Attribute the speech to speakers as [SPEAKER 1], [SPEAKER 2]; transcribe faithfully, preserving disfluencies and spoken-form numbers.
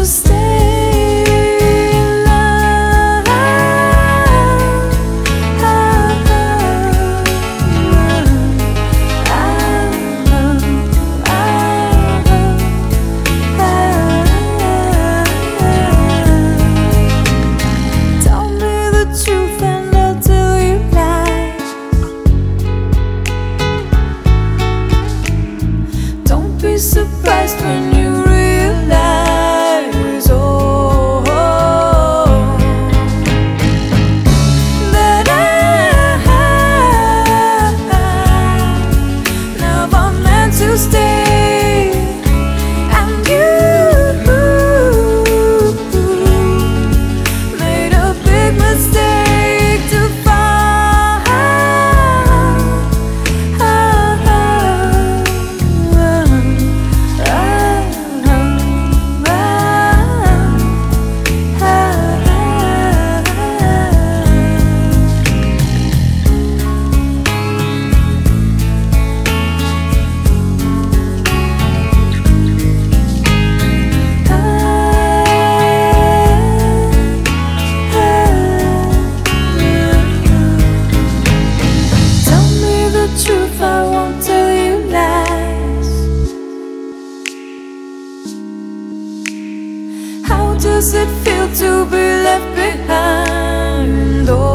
[SPEAKER 1] stay in love. Tell me the truth and I'll tell you lies. Don't be surprised when you realize, oh, that I never meant to stay, and you made a big mistake to fall. Tell me the truth, I won't tell you lies. How does it feel to be left behind? Oh,